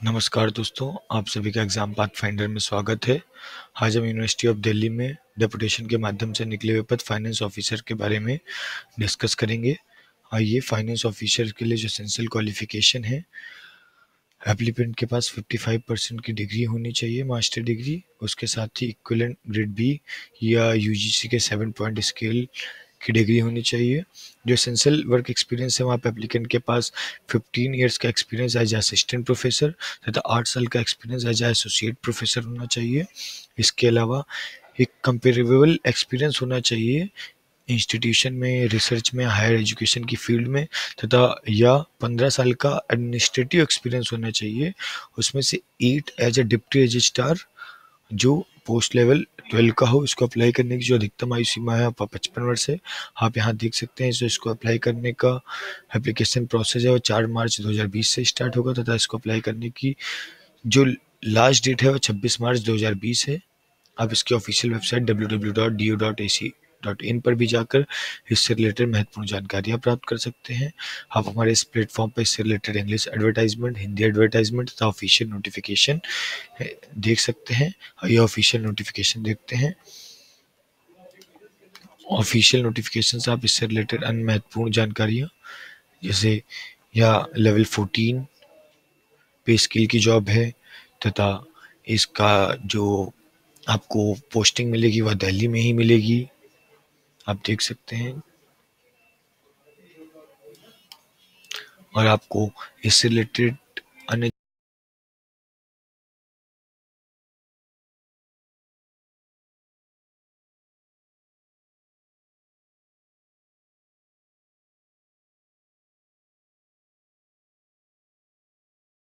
नमस्कार दोस्तों, आप सभी का एग्जाम पाथ फाइंडर में स्वागत है। आज हम यूनिवर्सिटी ऑफ दिल्ली में डेपुटेशन के माध्यम से निकले हुए पद फाइनेंस ऑफिसर के बारे में डिस्कस करेंगे। आइए, फाइनेंस ऑफिसर के लिए जो एसेंशियल क्वालिफिकेशन है, एप्लीकेंट के पास 55% की डिग्री होनी चाहिए, मास्टर डिग्री। उसके साथ ही इक्विवेलेंट ग्रेड बी या यूजीसी के 7 पॉइंट स्केल की डिग्री होनी चाहिए। जो एसेंशियल वर्क एक्सपीरियंस है, वहाँ पे एप्लीकेंट के पास 15 ईयर्स का एक्सपीरियंस एज असिस्टेंट प्रोफेसर तथा 8 साल का एक्सपीरियंस एज एसोसिएट प्रोफेसर होना चाहिए। इसके अलावा एक कंपेरेबल एक्सपीरियंस होना चाहिए इंस्टीट्यूशन में, रिसर्च में, हायर एजुकेशन की फील्ड में, तथा या 15 साल का एडमिनिस्ट्रेटिव एक्सपीरियंस होना चाहिए। उसमें से 8 एज ए डिप्टी रजिस्ट्रार जो पोस्ट लेवल 12 का हो। इसको अप्लाई करने की जो अधिकतम आयु सीमा है, आप 55 वर्ष है। आप यहाँ देख सकते हैं, जो इसको अप्लाई करने का एप्लीकेशन प्रोसेस है वो 4 मार्च 2020 से स्टार्ट होगा तथा इसको अप्लाई करने की जो लास्ट डेट है वो 26 मार्च 2020 है। आप इसकी ऑफिशियल वेबसाइट www.do.ac.in पर भी जाकर इससे रिलेटेड महत्वपूर्ण जानकारियाँ प्राप्त कर सकते हैं। आप हमारे इस प्लेटफॉर्म पर इससे related English advertisement, Hindi advertisement तथा ऑफिशियल नोटिफिकेशन देख सकते हैं। ये ऑफिशियल नोटिफिकेशन देखते हैं। ऑफिशियल नोटिफिकेशन से आप इससे रिलेटेड अन्य महत्वपूर्ण जानकारियाँ, जैसे या लेवल 14 पे स्किल की जॉब है तथा इसका जो आपको पोस्टिंग मिलेगी वह दिल्ली में ही मिलेगी, आप देख सकते हैं। और आपको इससे रिलेटेड अन्य